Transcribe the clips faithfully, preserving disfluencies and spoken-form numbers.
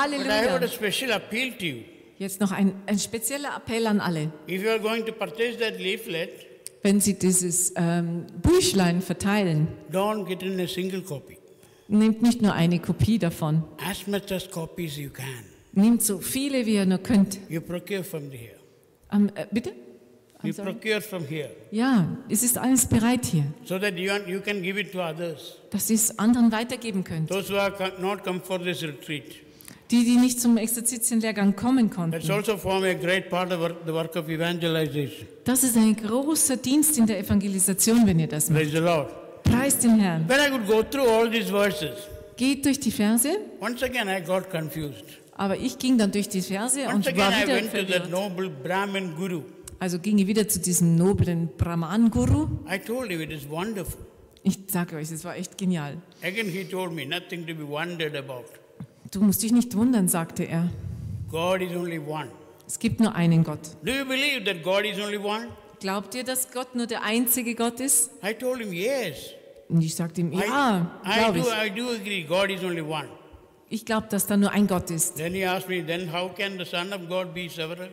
Halleluja. But I have a special appeal to you. Jetzt noch ein, ein spezieller Appell an alle. If you are going to purchase that leaflet, Wenn Sie dieses ähm, Büchlein verteilen, don't get in a single copy. nehmt nicht nur eine Kopie davon. As much as copies you can. Nehmt so viele, wie ihr nur könnt. You procure from here. Ähm, äh, bitte? I'm You sorry. procure from here. Ja, es ist alles bereit hier, So that you, you can give it to others. dass ihr es anderen weitergeben könnt. Those who have co- not come for this retreat. Die, die nicht zum Exerzitienlehrgang kommen That's konnten. also form a great part of work- the work of evangelization. Das ist ein großer Dienst in der Evangelisation, wenn ihr das macht. Praise the Lord. Preist den Herrn. When I could go through all these verses, Geht durch die Verse, once again I got confused. aber ich ging dann durch die Verse Once und again war I wieder went to that verwirrt. noble Brahmin guru. Also ging ich wieder zu diesem noblen Brahman-Guru. I told him it is wonderful. Ich sage euch, es war echt genial. Again he told me nothing to be wondered about. Du musst dich nicht wundern, sagte er. God is only one. Es gibt nur einen Gott. Do you believe that God is only one? Glaubt ihr, dass Gott nur der einzige Gott ist? I told him yes. Und ich sagte ihm, I, ja, I, glaube do, ich. I do agree God is only one. Ich glaube, dass da nur ein Gott ist. Then he asked me, then how can the Son of God be several?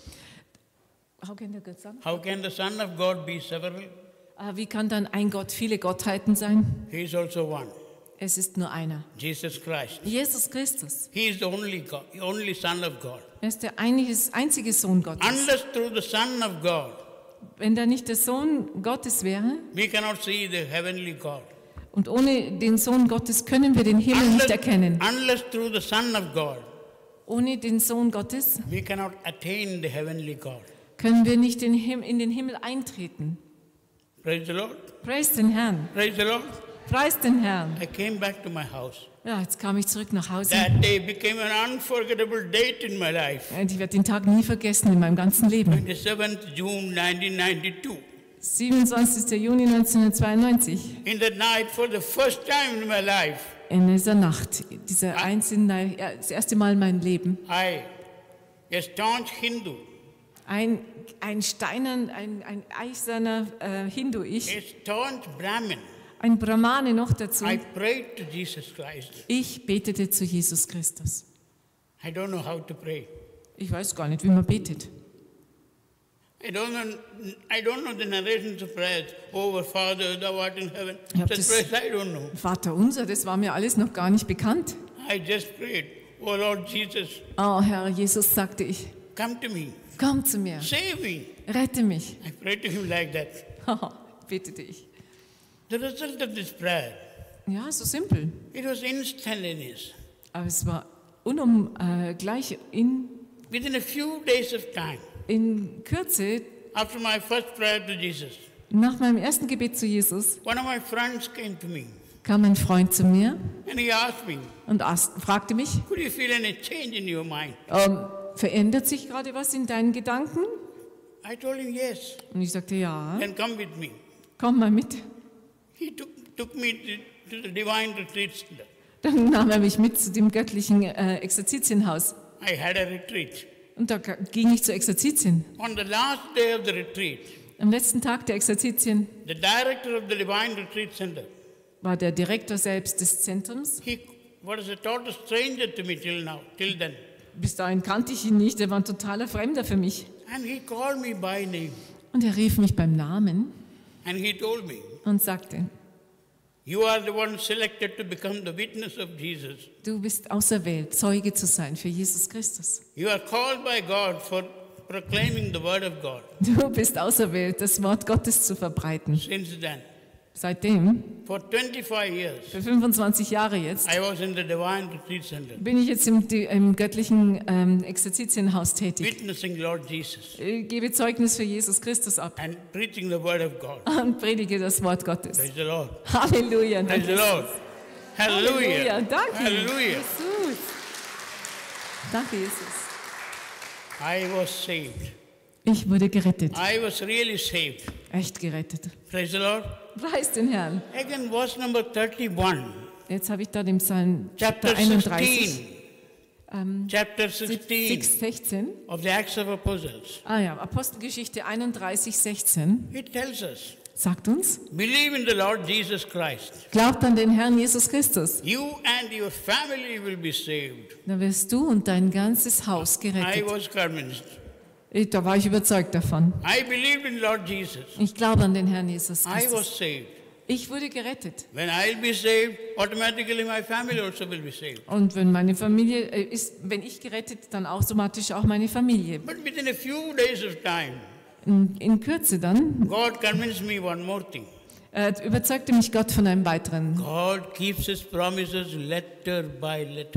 How can the God son? How can the Son of God be several? Ah, Wie kann dann ein Gott viele Gottheiten sein? He is also one. Es ist nur einer. Jesus Christ. Jesus Christus. He is the only God, the only Son of God. Er ist der einige, einzige Sohn Gottes. Unless through the Son of God, Wenn da nicht der Sohn Gottes wäre we cannot see the heavenly God. und ohne den Sohn Gottes können wir den Himmel nicht erkennen. unless through the Son of God, Ohne den Sohn Gottes we cannot attain the heavenly God. können wir nicht in, Him in den Himmel eintreten. Praise the Lord. Preis den Herrn. Praise the Lord. Preis den Herrn. I came back to my house. Ja, jetzt kam ich zurück nach Hause. That day became an unforgettable date in my life. Und ich werde den Tag nie vergessen in meinem ganzen Leben. twenty-seventh June nineteen ninety-two. siebenundzwanzigster Juni neunzehnhundertzweiundneunzig. In that night, for the first time in my life, In dieser Nacht, dieser einzelne, ja, das erste Mal in meinem Leben, I, a staunch Hindu, ein, ein steinern, ein, ein eiserner äh, Hindu-Ich, a staunch Brahmin, ein Brahmane noch dazu. I prayed to Jesus Christ. Ich betete zu Jesus Christus. I don't know how to pray. Ich weiß gar nicht, wie man betet. I don't know, I don't know the narrations of prayers. Oh, our Father, thou art in heaven. Ja, Such das- prayers I don't know. Vater unser, das war mir alles noch gar nicht bekannt. I just prayed, oh Lord Jesus, Oh Herr Jesus, sagte ich, come to me, komm zu mir, save me. rette mich. I prayed to him like that. Betete ich. The result of this prayer, Ja, so simpel. it was instantaneous. Aber es war unum, äh, gleich in, Within a few days of time, in Kürze, after my first prayer to Jesus, nach meinem ersten Gebet zu Jesus, one of my friends came to me kam ein Freund zu mir and he asked me, und aß, fragte mich, could you feel any change in your mind? ähm, verändert sich gerade was in deinen Gedanken? I told him yes, Und ich sagte, ja, then come with me. komm mal mit. He took, took me to, to the Divine Retreat Center. Dann nahm er mich mit zu dem göttlichen äh, Exerzitienhaus. I had a retreat. Und da ga- ging ich zur Exerzitien. On the last day of the retreat, Am letzten Tag der Exerzitien the director of the Divine Retreat Center, war der Direktor selbst des Zentrums. he was a total stranger to me till now, till then. Bis dahin kannte ich ihn nicht, er war ein totaler Fremder für mich. And he called me by name Und er rief mich beim Namen and he told me, und sagte, you are the one selected to become the witness of Jesus. du bist auserwählt, Zeuge zu sein für Jesus Christus. You are called by God for proclaiming the word of God. Du bist auserwählt, das Wort Gottes zu verbreiten. Since then, Seitdem, for twenty-five years, für fünfundzwanzig Jahre jetzt, I was in the Divine Retreat Center, bin ich jetzt im, im göttlichen ähm, Exerzitienhaus tätig. witnessing Lord Jesus Ich gebe Zeugnis für Jesus Christus ab and preaching the word of God. und predige das Wort Gottes. Praise the Lord. Halleluja. Praise the Lord. Halleluja. Hallelujah. Danke, Hallelujah. Jesus. Danke, Jesus. I was saved. Ich wurde gerettet. I was really saved. Echt gerettet. Praise the Lord. Preis den Herrn. Again, verse number thirty-one, Jetzt habe ich da den Psalm chapter Chapter einunddreißig, sixteen, ähm, chapter sixteen sechzehn. of the Acts of Apostles. Ah ja, Apostelgeschichte einunddreißig, sechzehn. It tells us sagt uns, believe in the Lord Jesus Christ. glaubt an den Herrn Jesus Christus. You and your family will be saved. Dann wirst du und dein ganzes Haus I gerettet. was convinced. Ich, da war ich überzeugt davon. I believed in Lord Jesus. Ich glaube an den Herrn Jesus I Christus. was saved. Ich wurde gerettet. When I'll be saved, automatically my family also will be saved. Und wenn meine Familie äh, ist, wenn ich gerettet, dann automatisch auch meine Familie. But within a few days of time, In, in Kürze dann God convinced me one more thing. äh, überzeugte mich Gott von einem weiteren. God keeps his promises letter by letter.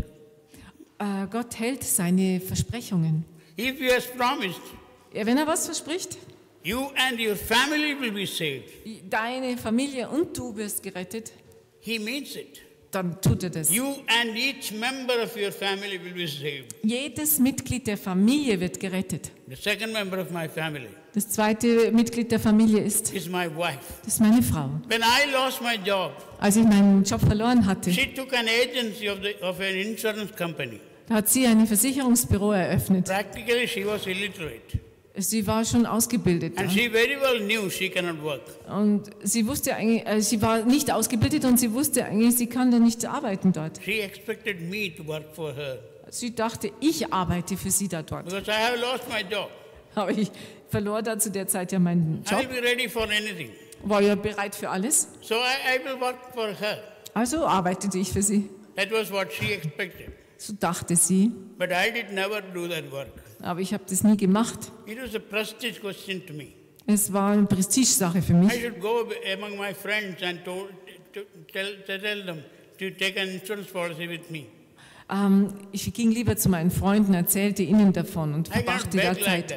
Äh, Gott hält seine Versprechungen. If he has promised, Ja, wenn er was verspricht, you and your family will be saved, deine Familie und du wirst gerettet, he means it. dann tut er das. You and each member of your family will be saved. Jedes Mitglied der Familie wird gerettet. The second member of my family Das zweite Mitglied der Familie ist, is my wife. das ist meine Frau. When I lost my job, Als ich meinen Job verloren hatte, she took an agency of, the, of an insurance company. da hat sie ein Versicherungsbüro eröffnet. Practically, she was illiterate. Sie war schon ausgebildet. And Ja. she very well knew she cannot work. Und sie wusste eigentlich, äh, sie war nicht ausgebildet und sie wusste eigentlich, sie kann da nicht arbeiten dort. She expected me to work for her. Sie dachte, ich arbeite für sie da dort. Because I have lost my job. Aber ich verlor da zu der Zeit ja meinen I will Job, be ready for anything. war ja bereit für alles. So I, I will work for her. Also arbeitete ich für sie. That was what she expected. So dachte sie. But I did never do that work. Aber ich habe das nie gemacht. It was a prestige question to me. Es war eine Prestigesache für I mich. should go among my friends and told, to tell, to tell them to take an insurance policy with me. Ähm, ich ging lieber zu meinen Freunden, erzählte ihnen davon und I cannot verbrachte da beg like Zeit. that.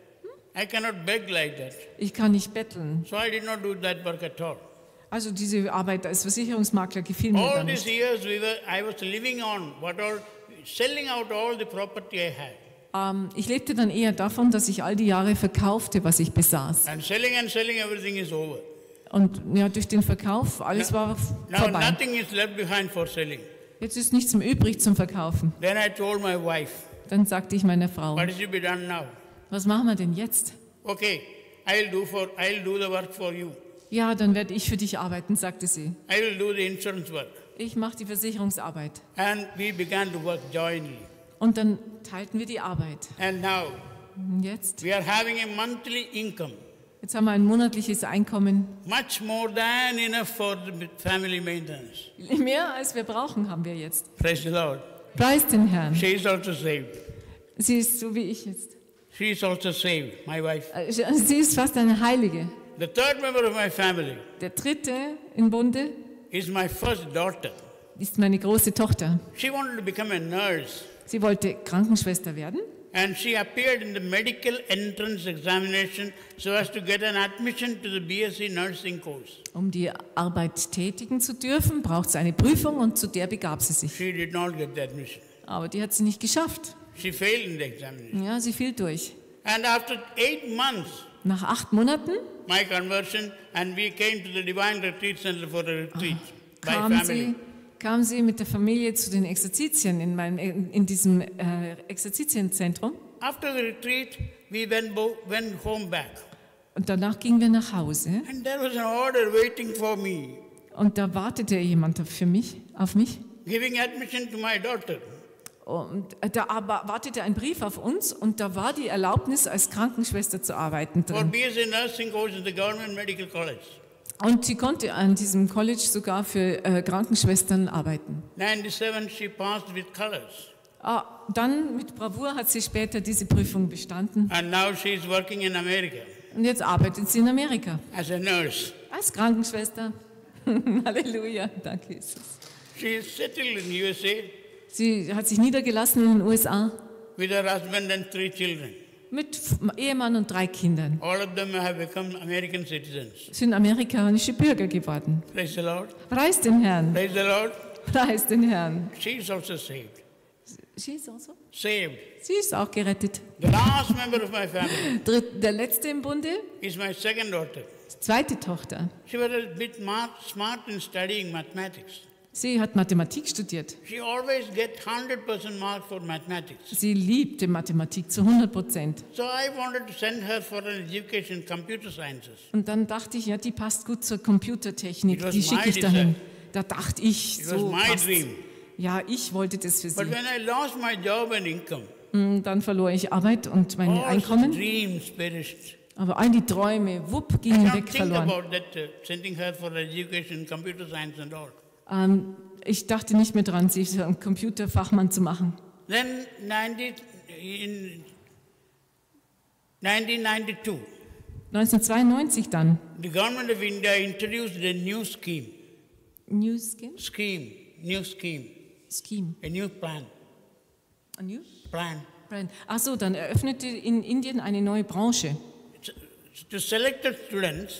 I cannot beg like that. Ich kann nicht betteln. So I did not do that work at all. Also diese Arbeit als Versicherungsmakler gefiel mir All dann these nicht. years we were, I was living on what all, selling out all the property I had. Ähm, ich lebte dann eher davon, dass ich all die Jahre verkaufte, was ich besaß. And selling and selling, everything is over. Und ja, durch den Verkauf, alles war Now vorbei. nothing is left behind for selling. Jetzt ist nichts mehr übrig zum Verkaufen. Then I told my wife, Dann sagte ich meiner Frau, what is to be done now? was machen wir denn jetzt? Okay, I'll do for I'll do the work for you. Ja, dann werde ich für dich arbeiten, sagte sie. I will do the insurance work. Ich mache die Versicherungsarbeit. And we began to work jointly. Und dann teilten wir die Arbeit. And now Und jetzt? we are having a monthly income, Jetzt haben wir ein monatliches Einkommen. much more than enough for the family maintenance. Mehr als wir brauchen, haben wir jetzt. Praise the Lord. Preis den Herrn. She is also saved. Sie ist so wie ich jetzt. She is also saved, my wife. Äh, Sie ist fast eine Heilige. The third member of my family Der dritte im Bunde is my first daughter. ist meine große Tochter. She wanted to become a nurse, Sie wollte Krankenschwester werden and she appeared in the medical entrance examination so as to get an admission to the B S c nursing course. Um die Arbeit tätigen zu dürfen, braucht es eine Prüfung und zu der begab sie sich. She did not get the admission. Aber die hat sie nicht geschafft. She failed in the examination. Ja, sie fiel durch. And after eight months, Nach acht Monaten my conversion, and we came to the Divine Retreat Center for a retreat by kam family. sie, kam sie mit der Familie zu den Exerzitien in, meinem, in, in diesem äh, Exerzitienzentrum. After the retreat, we went, bo- went home back. Und danach gingen wir nach Hause. And there was an order waiting for me, Und da wartete jemand für mich, auf mich. giving admission to my daughter. Und da aber wartete ein Brief auf uns und da war die Erlaubnis, als Krankenschwester zu arbeiten For drin. B S c nursing course in the Government Medical College. Und sie konnte an diesem College sogar für äh, Krankenschwestern arbeiten. ninety-seven, she passed with colors. Ah, dann mit Bravour hat sie später diese Prüfung bestanden. And now she is working in America Und jetzt arbeitet sie in Amerika as a nurse. als Krankenschwester. Halleluja, danke Jesus. She is settled in U S A Sie hat sich niedergelassen in den U S A with her husband and three children. mit Ehemann und drei Kindern. All of them have become American citizens. Sind amerikanische Bürger geworden. Praise the Lord. Preis den Herrn, Praise the Lord. preis den Herrn. She is also saved. Sie ist, also, Saved. sie ist auch gerettet. The last member of my family Dritt, der letzte im Bunde, is my second daughter. zweite Tochter. She was a bit mar- smart in studying mathematics. Sie hat Mathematik studiert. She always get one hundred percent marks for mathematics. Sie liebte Mathematik zu hundert Prozent. So I wanted to send her for an education in computer sciences. Und dann dachte ich, ja, die passt gut zur Computertechnik, It was die schicke my ich dahin. desire. Da dachte ich, It was so my passt's. dream. Ja, ich wollte das für But sie. when I lost my job and income, Und dann verlor ich Arbeit und mein all Einkommen. dreams perished. Aber all die Träume, wupp, I gingen cannot weg, think verloren. about that, uh, sending her for education in computer science and all. Ähm, ich dachte nicht mehr dran, sie für einen Computerfachmann zu machen. Then ninety, in nineteen ninety-two, neunzehnhundertzweiundneunzig dann. the government of India introduced a new scheme, New Skin? scheme, new scheme, Scheme. a new plan, A new? plan. Brand. Ach so, dann eröffnete in Indien eine neue Branche. To selected students,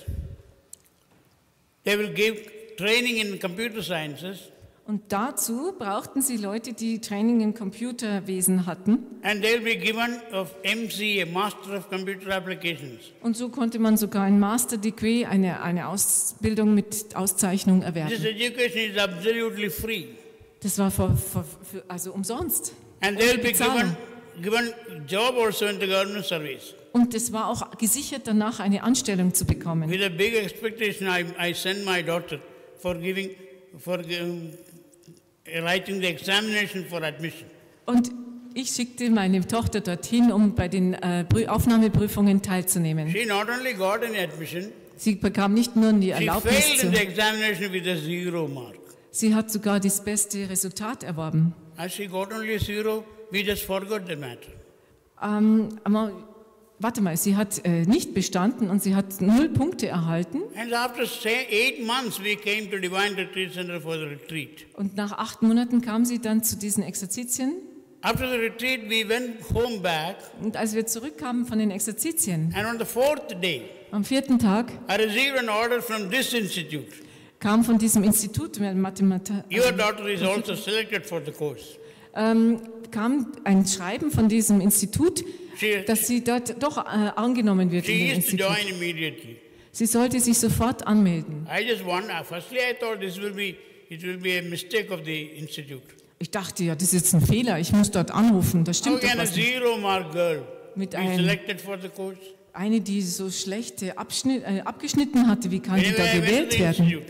they will give training in computer sciences, Und dazu brauchten sie Leute, die Training im Computerwesen hatten. and they'll be given of M C, a Master of Computer Applications. Und so konnte man sogar ein Master Degree, eine, eine Ausbildung mit Auszeichnung This erwerben. education is absolutely free, Das war für, für, für, also umsonst. and Ohne they'll be Bezahlung. given, given job also in the government service. Und es war auch gesichert, danach eine Anstellung zu bekommen. With a big expectation, I, I sent my daughter for giving, for um, writing the examination for admission. Und ich schickte meine Tochter dorthin, um bei den äh, Prü- Aufnahmeprüfungen teilzunehmen. She not only got an admission, Sie bekam nicht nur die she Erlaubnis, failed in zu, the examination with a zero mark. sie hat sogar das beste Resultat erworben. As she got only a zero, we just forgot the matter. Ähm, aber, warte mal, sie hat äh, nicht bestanden und sie hat null Punkte erhalten. And after say, eight months, we came to Divine Retreat Center for the retreat. Und nach acht Monaten kam sie dann zu diesen Exerzitien. After the retreat, we went home back, Und als wir zurückkamen von den Exerzitien, and on the fourth day, am vierten Tag, I received an order from this institute. kam von diesem Institut mit Mathematik, Your daughter is also selected for the course. ähm, kam ein Schreiben von diesem Institut, She, dass sie dort doch äh, angenommen wird in she dem is to Institut. join immediately. Sie sollte sich sofort anmelden. I just wonder, firstly I thought this will be, it will be a mistake of the institute. Ich dachte, ja, das ist jetzt ein Fehler, ich muss dort anrufen, da How stimmt doch can a was nicht. zero mark girl Mit be einem- selected for the course? Eine, die so schlechte Abschnitt, äh, abgeschnitten hatte, wie kann die da Anyway, I went to gewählt the werden? institute.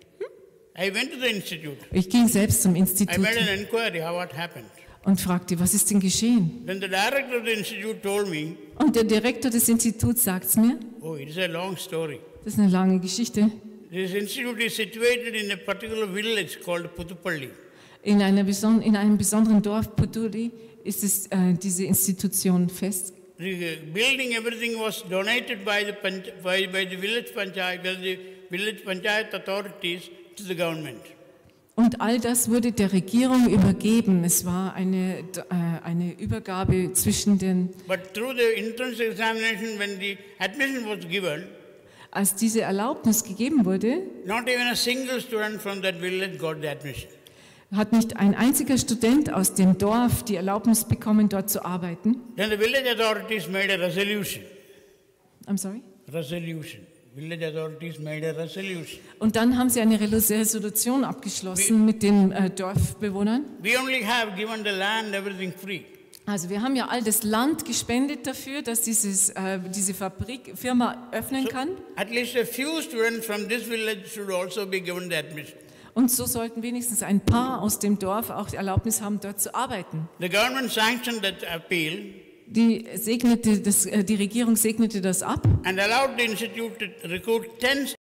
I went to the institute. Ich ging selbst zum I Institut made an inquiry how what happened. und fragte, was ist denn geschehen? Then the director of the institute told me, Und der Direktor des Instituts sagt es mir, oh, it is a long story. das ist eine lange Geschichte, This institute is situated in a particular village called Puthupalli. in, einer beson in einem besonderen Dorf, Puturi, ist es, äh, diese Institution fest. The building, everything was donated by the, panch- by, by the village panchayat, by the village panchayat authorities to the government. Und all das wurde der Regierung übergeben. Es war eine, äh, eine Übergabe zwischen den, But through the entrance examination, when the admission was given, als diese Erlaubnis gegeben wurde, not even a single student from that village got the admission. hat nicht ein einziger Student aus dem Dorf die Erlaubnis bekommen, dort zu arbeiten. Then the village authorities made a resolution. I'm sorry? Resolution. Village authorities made a resolution. Und dann haben sie eine Resolution abgeschlossen mit den äh, Dorfbewohnern. We only have given the land, everything free. Also wir haben ja all das Land gespendet dafür, dass dieses, äh, diese Fabrik, Firma öffnen kann. At least a few students from this village should also be given the admission. Und so sollten wenigstens ein paar aus dem Dorf auch die Erlaubnis haben, dort zu arbeiten. The government sanctioned that appeal Die, segnete das, äh, die Regierung segnete das ab and allowed the institute to recruit ten